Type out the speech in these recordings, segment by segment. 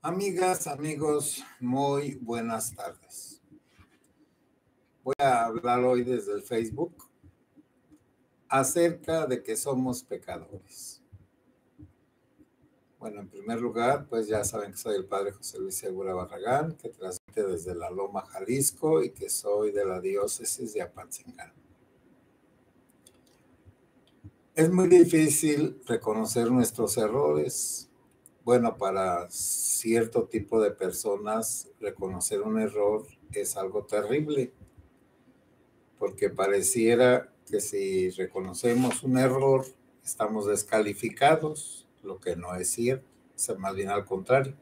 Amigas, amigos, muy buenas tardes. Voy a hablar hoy desde el Facebook acerca de que somos pecadores. Bueno, en primer lugar, pues ya saben que soy el padre José Luis Segura Barragán, que transmite desde La Loma, Jalisco, y que soy de la diócesis de Apatzingán. Es muy difícil reconocer nuestros errores. Bueno, para cierto tipo de personas, reconocer un error es algo terrible, porque pareciera que si reconocemos un error, estamos descalificados, lo que no es cierto, es más bien al contrario.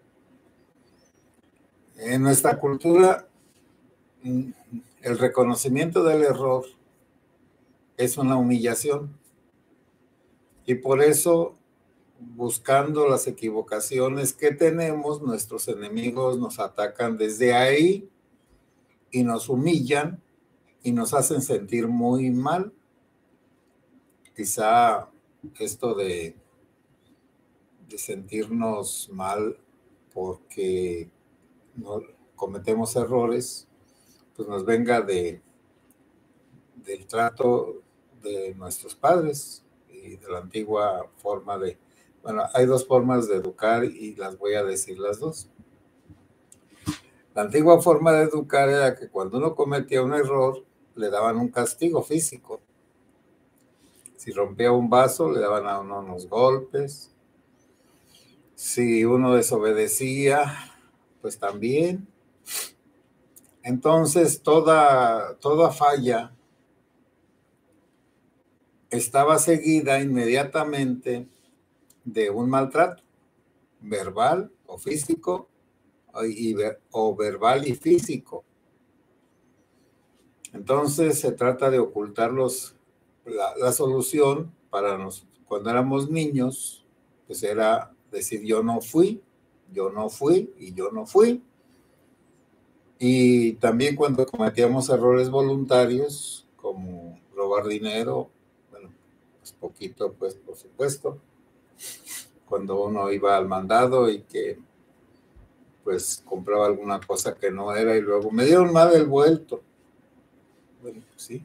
En nuestra cultura, el reconocimiento del error es una humillación, y por eso, buscando las equivocaciones que tenemos, nuestros enemigos nos atacan desde ahí y nos humillan y nos hacen sentir muy mal. Quizá esto de sentirnos mal porque no cometemos errores, pues nos venga del trato de nuestros padres y de la antigua forma de... Bueno, hay dos formas de educar y las voy a decir las dos. La antigua forma de educar era que cuando uno cometía un error, le daban un castigo físico. Si rompía un vaso, le daban a uno unos golpes. Si uno desobedecía, pues también. Entonces, toda falla estaba seguida inmediatamente de un maltrato, verbal o físico, o verbal y físico. Entonces, se trata de ocultar la solución para nosotros. Cuando éramos niños, pues era decir yo no fui y yo no fui. Y también cuando cometíamos errores voluntarios, como robar dinero, bueno, pues poquito, pues por supuesto, cuando uno iba al mandado y que pues compraba alguna cosa que no era y luego me dieron mal el vuelto. Bueno, pues sí.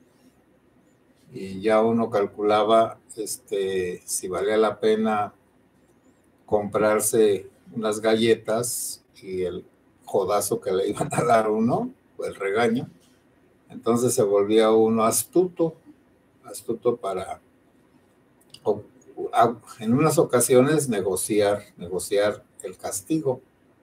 Y ya uno calculaba si valía la pena comprarse unas galletas y el jodazo que le iban a dar uno, o el regaño. Entonces se volvía uno astuto para, en unas ocasiones, negociar el castigo.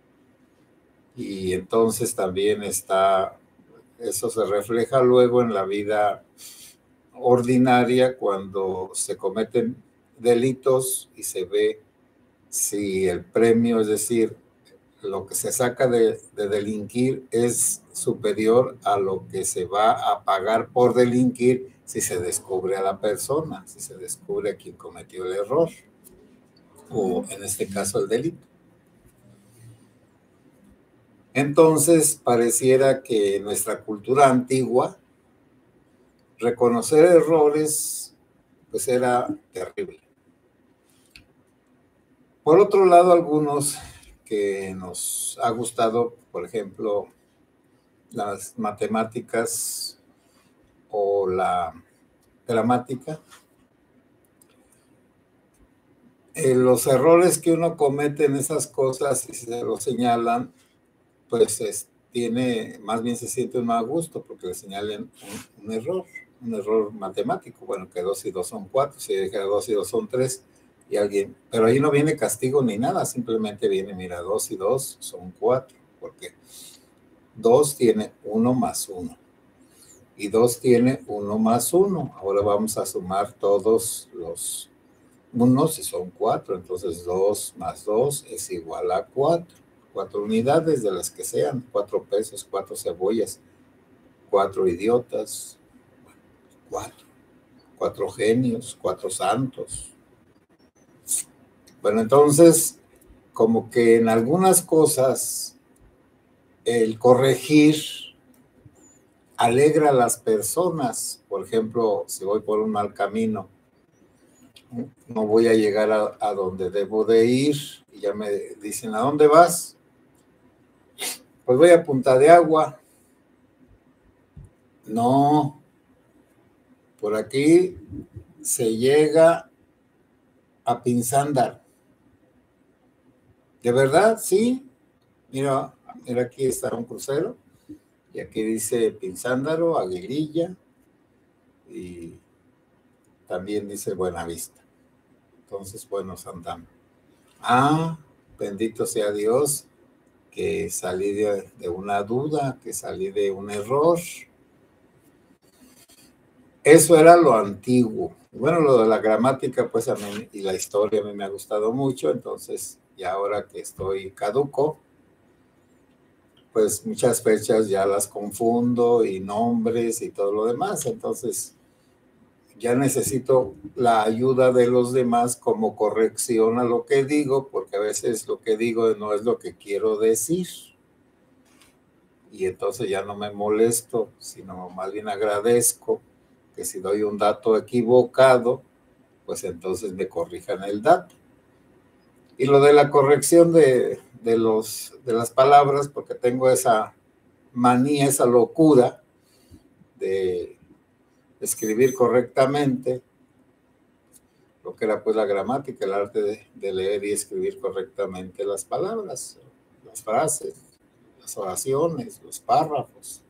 Y entonces también eso se refleja luego en la vida ordinaria cuando se cometen delitos y se ve si el premio, es decir, lo que se saca de delinquir es superior a lo que se va a pagar por delinquir si se descubre a la persona, si se descubre a quien cometió el error, o en este caso el delito. Entonces, pareciera que en nuestra cultura antigua, reconocer errores, pues era terrible. Por otro lado, algunos que nos ha gustado, por ejemplo, las matemáticas o la gramática, los errores que uno comete en esas cosas y se lo señalan, pues más bien se siente un mal gusto porque le señalen un error matemático. Bueno, que 2 y 2 son 4, si dijera 2 y 2 son 3, y alguien, pero ahí no viene castigo ni nada, simplemente viene, mira, 2 y 2 son 4, porque 2 tiene 1 más 1, y 2 tiene 1 más 1. Ahora vamos a sumar todos los unos y son 4, entonces 2 más 2 es igual a 4. 4 unidades de las que sean, 4 pesos, 4 cebollas, 4 idiotas, 4 genios, 4 santos. Bueno, entonces, como que en algunas cosas el corregir alegra a las personas. Por ejemplo, si voy por un mal camino, no voy a llegar a donde debo de ir. Y ya me dicen, ¿a dónde vas? Pues voy a Punta de Agua. No, por aquí se llega a Pinzándaro. ¿De verdad? Sí. Mira, mira, aquí está un crucero. Y aquí dice Pinzándaro, Aguililla. Y también dice Buenavista. Entonces, bueno, Santana. Ah, bendito sea Dios, que salí de una duda, que salí de un error. Eso era lo antiguo. Bueno, lo de la gramática, pues a mí, y la historia a mí me ha gustado mucho, entonces, y ahora que estoy caduco, pues muchas fechas ya las confundo y nombres y todo lo demás, entonces ya necesito la ayuda de los demás como corrección a lo que digo, porque a veces lo que digo no es lo que quiero decir. Y entonces ya no me molesto, sino más bien agradezco que si doy un dato equivocado, pues entonces me corrijan el dato. Y lo de la corrección de las palabras, porque tengo esa manía, esa locura de escribir correctamente, lo que era pues la gramática, el arte de leer y escribir correctamente las palabras, las frases, las oraciones, los párrafos.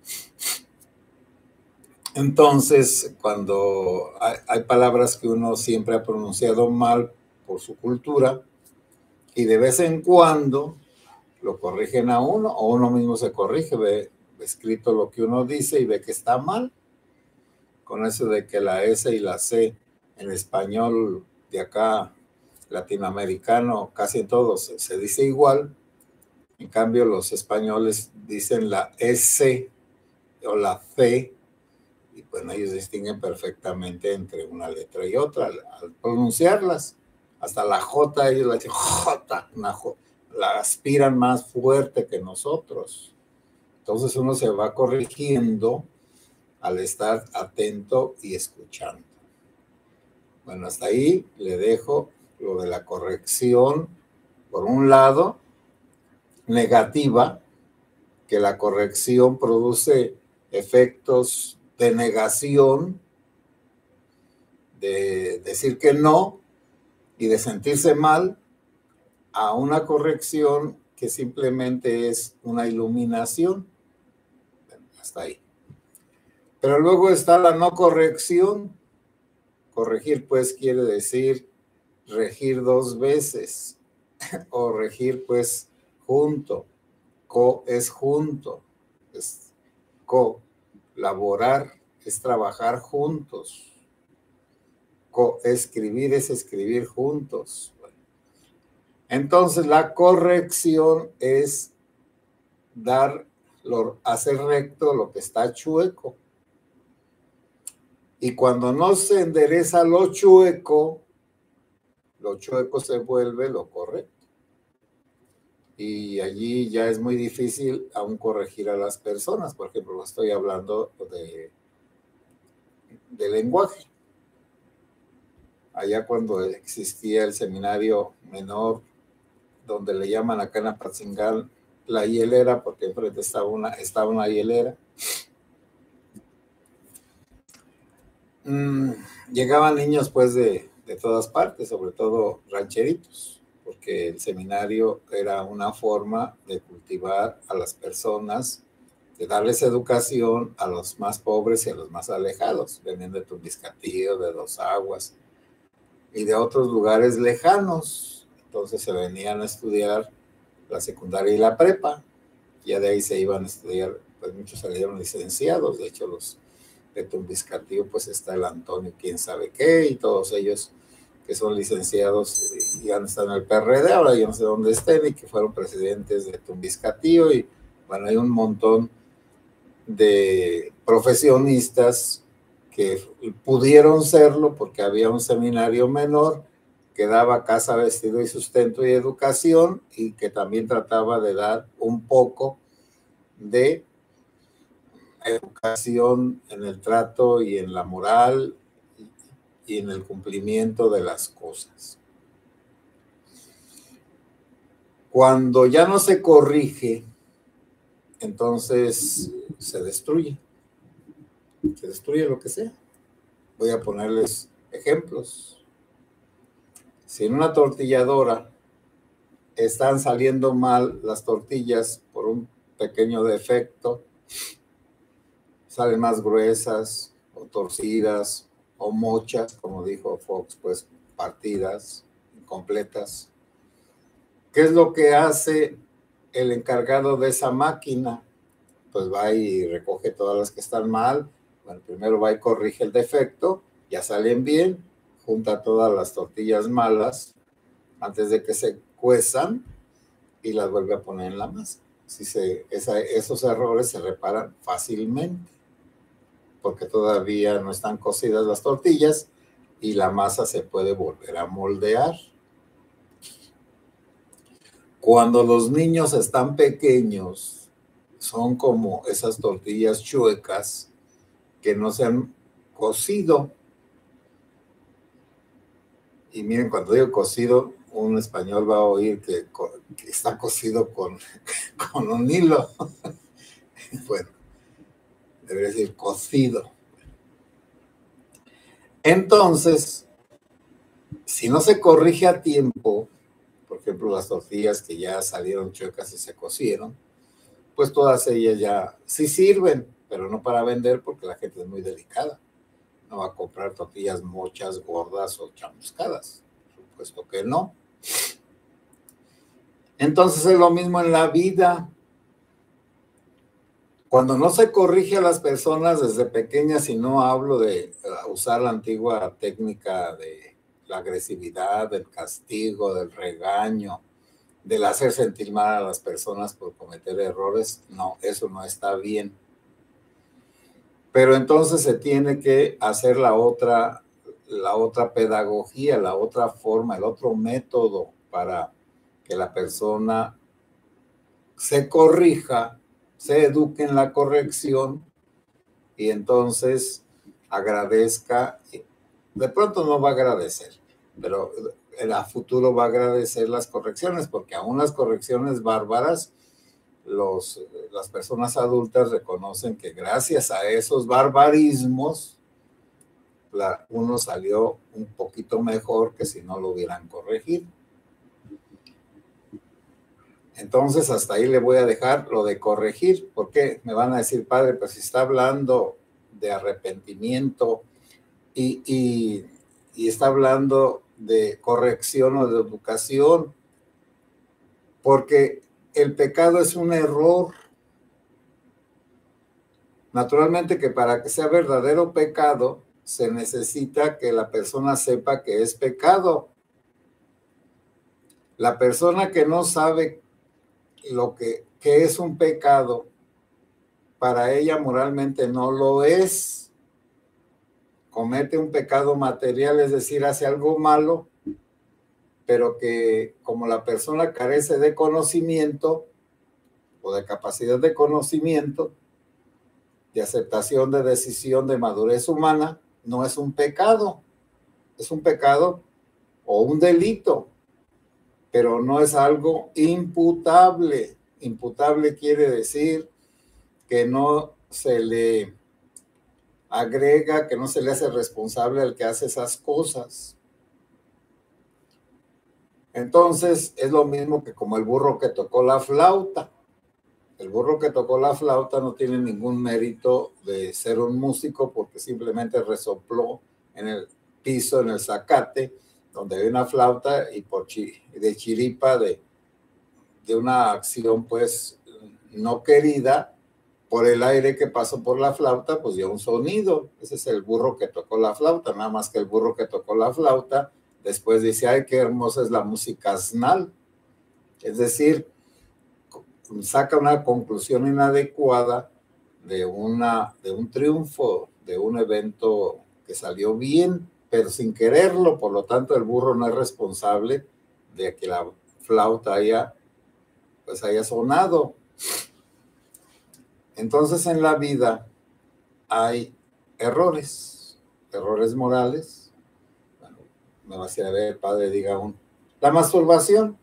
Entonces, cuando hay palabras que uno siempre ha pronunciado mal por su cultura y de vez en cuando lo corrigen a uno o uno mismo se corrige, ve escrito lo que uno dice y ve que está mal, con eso de que la S y la C en español de acá latinoamericano casi en todos se dice igual, en cambio los españoles dicen la S o la C. Y bueno, ellos distinguen perfectamente entre una letra y otra al pronunciarlas. Hasta la J, ellos la dicen J, la aspiran más fuerte que nosotros. Entonces uno se va corrigiendo al estar atento y escuchando. Bueno, hasta ahí le dejo lo de la corrección, por un lado, negativa, que la corrección produce efectos de negación, de decir que no y de sentirse mal, a una corrección que simplemente es una iluminación. Hasta ahí. Pero luego está la no corrección. Corregir, pues, quiere decir regir dos veces, o regir, pues, junto. Co es junto, es colaborar, es trabajar juntos. Coescribir es escribir juntos. Entonces la corrección es hacer recto lo que está chueco. Y cuando no se endereza lo chueco se vuelve lo correcto. Y allí ya es muy difícil aún corregir a las personas. Por ejemplo, estoy hablando de lenguaje. Allá cuando existía el seminario menor, donde le llaman acá en Apatzingán la hielera, porque enfrente estaba una hielera. Llegaban niños pues de todas partes, sobre todo rancheritos, porque el seminario era una forma de cultivar a las personas, de darles educación a los más pobres y a los más alejados. Venían de Tumbiscatío, de Dos Aguas y de otros lugares lejanos. Entonces se venían a estudiar la secundaria y la prepa. Ya de ahí se iban a estudiar, pues muchos salieron licenciados. De hecho, los de Tumbiscatío, pues está el Antonio, quién sabe qué, y todos ellos que son licenciados y han estado en el PRD, ahora yo no sé dónde estén, y que fueron presidentes de Tumbiscatío, y bueno, hay un montón de profesionistas que pudieron serlo porque había un seminario menor que daba casa, vestido y sustento y educación, y que también trataba de dar un poco de educación en el trato y en la moral y en el cumplimiento de las cosas. Cuando ya no se corrige, entonces se destruye lo que sea. Voy a ponerles ejemplos. Si en una tortilladora están saliendo mal las tortillas por un pequeño defecto, salen más gruesas o torcidas o mochas, como dijo Fox, pues partidas, incompletas. ¿Qué es lo que hace el encargado de esa máquina? Pues va y recoge todas las que están mal. Bueno, primero va y corrige el defecto, ya salen bien, junta todas las tortillas malas antes de que se cuezan y las vuelve a poner en la masa. Esos errores se reparan fácilmente porque todavía no están cocidas las tortillas y la masa se puede volver a moldear. Cuando los niños están pequeños, son como esas tortillas chuecas que no se han cocido. Y miren, cuando digo cocido, un español va a oír que está cocido con un hilo. Bueno, debería decir cocido. Entonces, si no se corrige a tiempo, por ejemplo, las tortillas que ya salieron chuecas y se cocieron, pues todas ellas ya sí sirven, pero no para vender porque la gente es muy delicada. No va a comprar tortillas mochas, gordas o chamuscadas. Por supuesto que no. Entonces es lo mismo en la vida. Cuando no se corrige a las personas desde pequeñas, y no hablo de usar la antigua técnica de la agresividad, del castigo, del regaño, del hacer sentir mal a las personas por cometer errores, no, eso no está bien. Pero entonces se tiene que hacer la otra pedagogía, la otra forma, el otro método para que la persona se corrija, se eduque en la corrección y entonces agradezca. De pronto no va a agradecer, pero en el futuro va a agradecer las correcciones, porque aún las correcciones bárbaras, las personas adultas reconocen que gracias a esos barbarismos, uno salió un poquito mejor que si no lo hubieran corregido. Entonces, hasta ahí le voy a dejar lo de corregir, porque me van a decir, padre, pues si está hablando de arrepentimiento y está hablando de corrección o de educación, porque el pecado es un error. Naturalmente que para que sea verdadero pecado, se necesita que la persona sepa que es pecado. La persona que no sabe que es un pecado, para ella moralmente no lo es. Comete un pecado material, es decir, hace algo malo, pero que como la persona carece de conocimiento o de capacidad de conocimiento, de aceptación de decisión, de madurez humana, no es un pecado. Es un pecado o un delito, pero no es algo imputable. Imputable quiere decir que no se le agrega, que no se le hace responsable al que hace esas cosas. Entonces, es lo mismo que como el burro que tocó la flauta. El burro que tocó la flauta no tiene ningún mérito de ser un músico porque simplemente resopló en el piso, en el zacate, donde hay una flauta y de chiripa, de una acción pues no querida, por el aire que pasó por la flauta, pues dio un sonido. Ese es el burro que tocó la flauta, nada más que el burro que tocó la flauta después dice, ay, qué hermosa es la música asnal. Es decir, saca una conclusión inadecuada de un triunfo, de un evento que salió bien, pero sin quererlo. Por lo tanto, el burro no es responsable de que la flauta haya sonado. Entonces, en la vida hay errores morales, me va a decir, a ver, padre, diga la masturbación.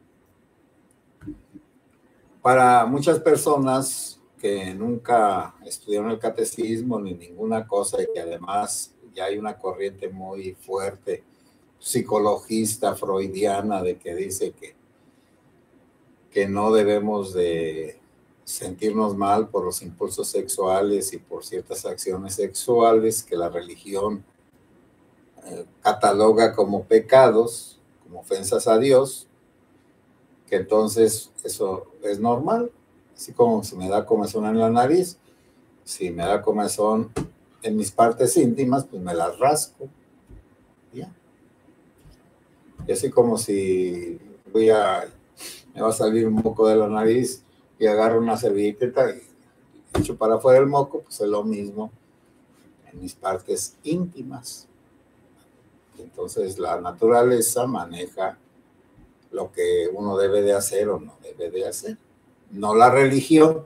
Para muchas personas que nunca estudiaron el catecismo ni ninguna cosa y que además ya hay una corriente muy fuerte psicologista freudiana de que dice que no debemos de sentirnos mal por los impulsos sexuales y por ciertas acciones sexuales que la religión cataloga como pecados, como ofensas a Dios, que entonces eso es normal, así como si me da comezón en la nariz, si me da comezón en mis partes íntimas, pues me las rasco, ¿ya? Y así como si me va a salir un moco de la nariz y agarro una servilleta y echo para afuera el moco, pues es lo mismo en mis partes íntimas. Entonces la naturaleza maneja lo que uno debe de hacer o no debe de hacer, no la religión.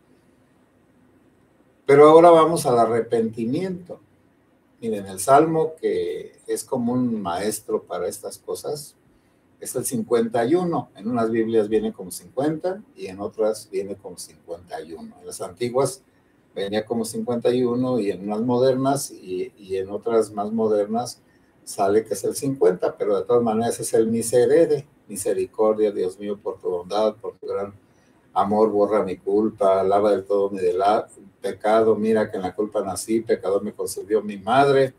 Pero ahora vamos al arrepentimiento. Miren, el Salmo que es como un maestro para estas cosas es el 51. En unas Biblias viene como 50 y en otras viene como 51. En las antiguas venía como 51 y en unas modernas y en otras más modernas sale que es el 50, pero de todas maneras es el miserere. Misericordia, Dios mío, por tu bondad, por tu gran amor, borra mi culpa, lava del todo mi pecado, mira que en la culpa nací, pecador me concibió mi madre.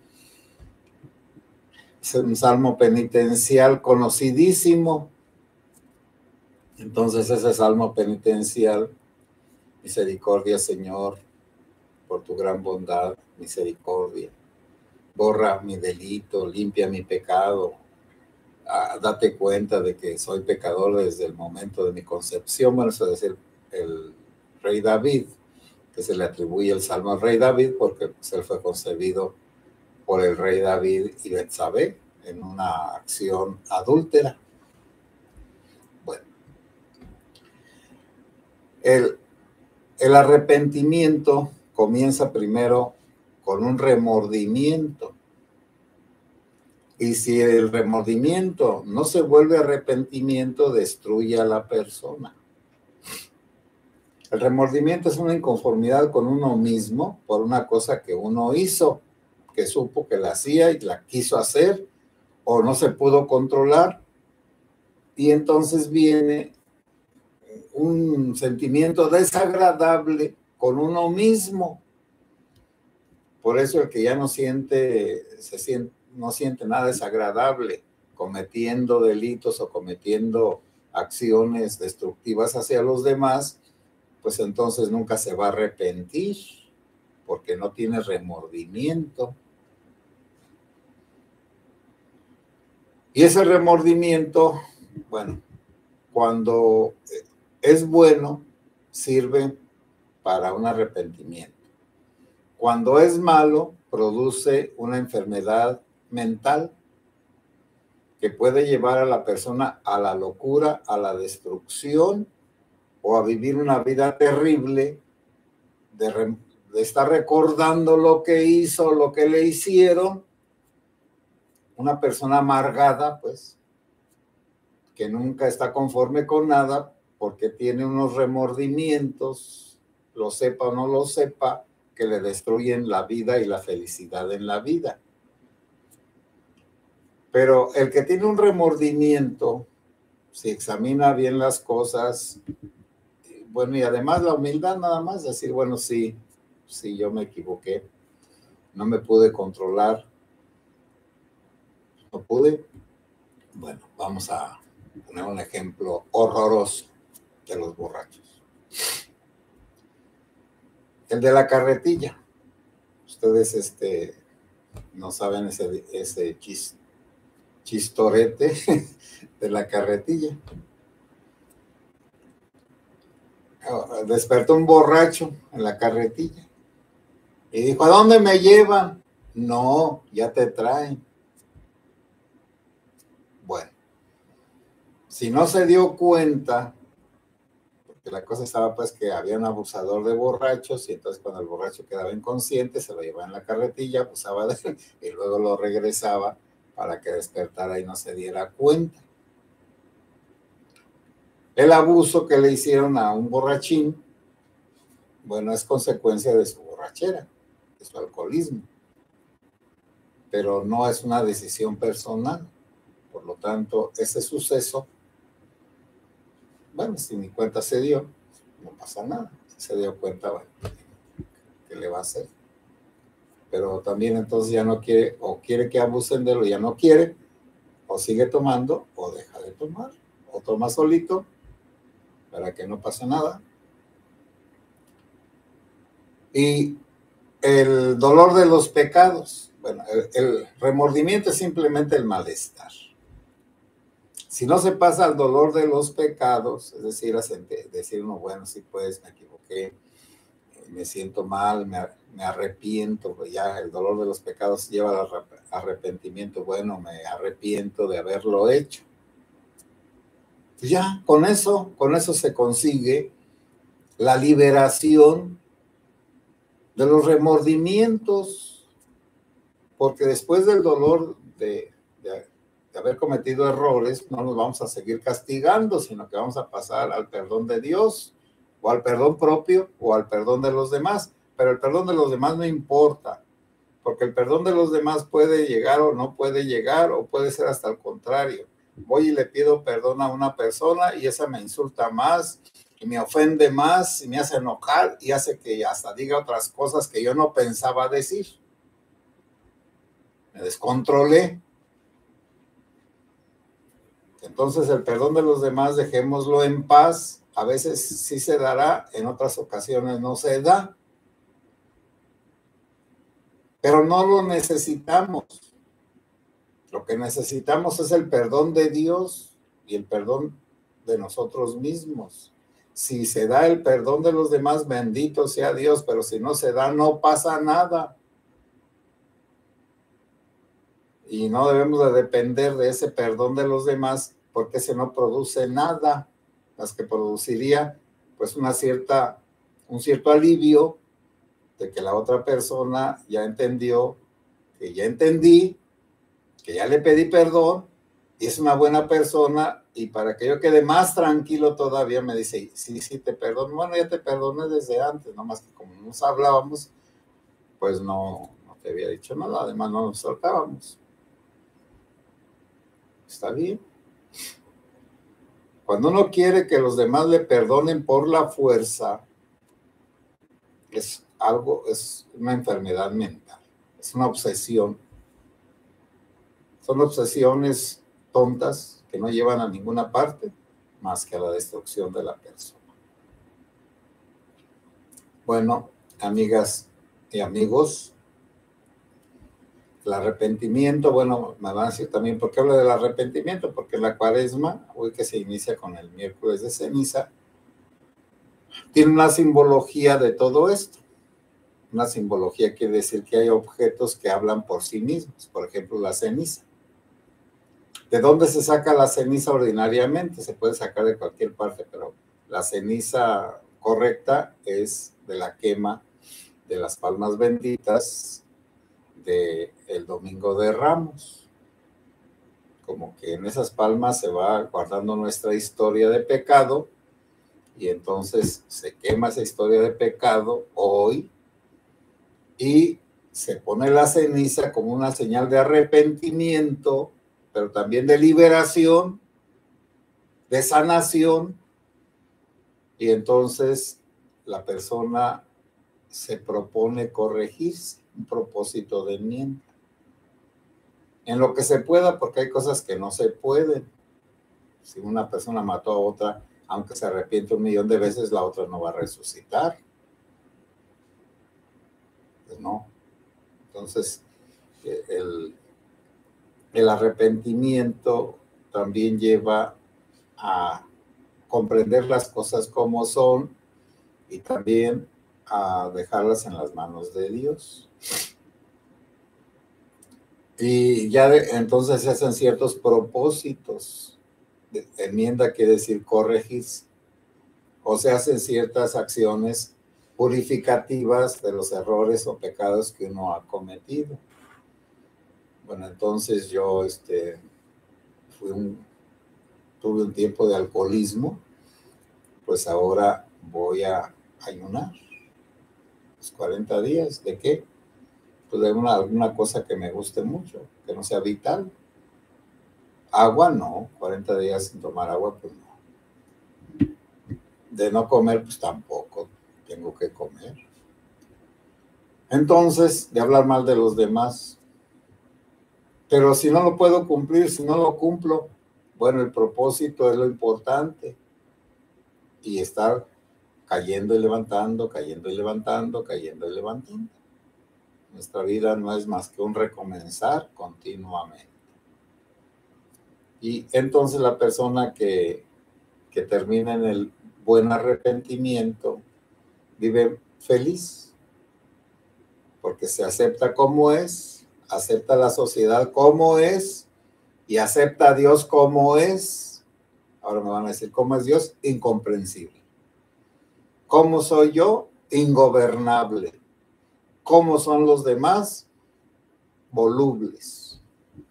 Es un salmo penitencial conocidísimo. Entonces ese salmo penitencial, misericordia, Señor, por tu gran bondad, misericordia, borra mi delito, limpia mi pecado, date cuenta de que soy pecador desde el momento de mi concepción. Bueno, eso es decir, el rey David, que se le atribuye el salmo al rey David porque pues, él fue concebido por el rey David y Betsabé en una acción adúltera. Bueno, el arrepentimiento comienza primero con un remordimiento. Y si el remordimiento no se vuelve arrepentimiento, destruye a la persona. El remordimiento es una inconformidad con uno mismo por una cosa que uno hizo, que supo que la hacía y la quiso hacer, o no se pudo controlar. Y entonces viene un sentimiento desagradable con uno mismo. Por eso el que ya no siente nada desagradable cometiendo delitos o cometiendo acciones destructivas hacia los demás, pues entonces nunca se va a arrepentir porque no tiene remordimiento. Y ese remordimiento, bueno, cuando es bueno, sirve para un arrepentimiento. Cuando es malo, produce una enfermedad mental que puede llevar a la persona a la locura, a la destrucción o a vivir una vida terrible de estar recordando lo que hizo, lo que le hicieron. Una persona amargada, pues, que nunca está conforme con nada porque tiene unos remordimientos, lo sepa o no lo sepa, que le destruyen la vida y la felicidad en la vida. Pero el que tiene un remordimiento, si examina bien las cosas, bueno, y además la humildad nada más, decir, bueno, sí, yo me equivoqué, no me pude controlar, no pude. Bueno, vamos a poner un ejemplo horroroso de los borrachos. El de la carretilla. Ustedes no saben ese chistorete de la carretilla. Despertó un borracho en la carretilla y dijo, ¿a dónde me llevan? No, ya te traen. Bueno, si no se dio cuenta, porque la cosa estaba pues que había un abusador de borrachos y entonces cuando el borracho quedaba inconsciente se lo llevaba en la carretilla, abusaba de él y luego lo regresaba para que despertara y no se diera cuenta. El abuso que le hicieron a un borrachín, bueno, es consecuencia de su borrachera, de su alcoholismo, pero no es una decisión personal. Por lo tanto, ese suceso, bueno, si ni cuenta se dio, no pasa nada. Si se dio cuenta, bueno, ¿qué le va a hacer? Pero también entonces ya no quiere, o quiere que abusen de él, o ya no quiere, o sigue tomando, o deja de tomar, o toma solito, para que no pase nada. Y el dolor de los pecados, bueno, el remordimiento es simplemente el malestar. Si no se pasa al dolor de los pecados, es decir, decir uno, bueno, sí pues, me equivoqué, me siento mal, me arrepiento, pues ya el dolor de los pecados lleva al arrepentimiento, bueno, me arrepiento de haberlo hecho. Pues ya, con eso se consigue la liberación de los remordimientos, porque después del dolor de haber cometido errores, no nos vamos a seguir castigando, sino que vamos a pasar al perdón de Dios, o al perdón propio, o al perdón de los demás. Pero el perdón de los demás no importa, porque el perdón de los demás puede llegar o no puede llegar, o puede ser hasta el contrario. Voy y le pido perdón a una persona y esa me insulta más, y me ofende más, y me hace enojar, y hace que hasta diga otras cosas que yo no pensaba decir. Me descontrolé. Entonces el perdón de los demás, dejémoslo en paz. A veces sí se dará, en otras ocasiones no se da. Pero no lo necesitamos. Lo que necesitamos es el perdón de Dios y el perdón de nosotros mismos. Si se da el perdón de los demás, bendito sea Dios, pero si no se da, no pasa nada. Y no debemos de depender de ese perdón de los demás, porque ese no produce nada, más que produciría pues un cierto alivio de que la otra persona ya entendió, que ya entendí, que ya le pedí perdón, y es una buena persona, y para que yo quede más tranquilo todavía me dice, sí, te perdono. Bueno, ya te perdoné desde antes, nomás que como nos hablábamos, pues no te había dicho nada, además no nos soltábamos. Está bien. Cuando uno quiere que los demás le perdonen por la fuerza, es una enfermedad mental, es una obsesión. Son obsesiones tontas que no llevan a ninguna parte más que a la destrucción de la persona. Bueno, amigas y amigos, el arrepentimiento, bueno, me van a decir también, ¿por qué hablo del arrepentimiento? Porque la Cuaresma, hoy que se inicia con el miércoles de ceniza, tiene una simbología de todo esto. Una simbología quiere decir que hay objetos que hablan por sí mismos, por ejemplo, la ceniza. ¿De dónde se saca la ceniza ordinariamente? Se puede sacar de cualquier parte, pero la ceniza correcta es de la quema de las palmas benditas del Domingo de Ramos. Como que en esas palmas se va guardando nuestra historia de pecado, y entonces se quema esa historia de pecado hoy y se pone la ceniza como una señal de arrepentimiento, pero también de liberación, de sanación, y entonces la persona se propone corregirse, un propósito de enmienda. En lo que se pueda, porque hay cosas que no se pueden. Si una persona mató a otra, aunque se arrepiente 1,000,000 de veces, la otra no va a resucitar. Pues no. Entonces, el arrepentimiento también lleva a comprender las cosas como son y también a dejarlas en las manos de Dios. Y ya entonces se hacen ciertos propósitos. Enmienda quiere decir corregirse. O se hacen ciertas acciones purificativas de los errores o pecados que uno ha cometido. Bueno, entonces yo tuve un tiempo de alcoholismo, pues ahora voy a ayunar los 40 días. ¿De qué? Pues de alguna cosa que me guste mucho, que no sea vital. Agua no, 40 días sin tomar agua, pues no. De no comer, pues tampoco tengo que comer. Entonces, de hablar mal de los demás. Pero si no lo puedo cumplir, si no lo cumplo, bueno, el propósito es lo importante. Y estar cayendo y levantando, cayendo y levantando, cayendo y levantando. Nuestra vida no es más que un recomenzar continuamente. Y entonces la persona que termina en el buen arrepentimiento vive feliz, porque se acepta como es, acepta la sociedad como es y acepta a Dios como es. Ahora me van a decir, ¿cómo es Dios? Incomprensible. ¿Cómo soy yo? Ingobernable. ¿Cómo son los demás? Volubles.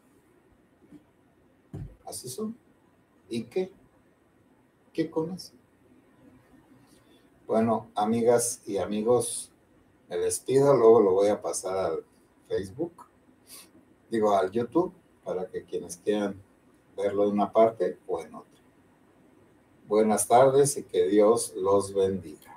Así son. ¿Y qué? ¿Qué con eso? Bueno, amigas y amigos, me despido, luego lo voy a pasar al Facebook, digo al YouTube, para que quienes quieran verlo en una parte o en otra. Buenas tardes y que Dios los bendiga.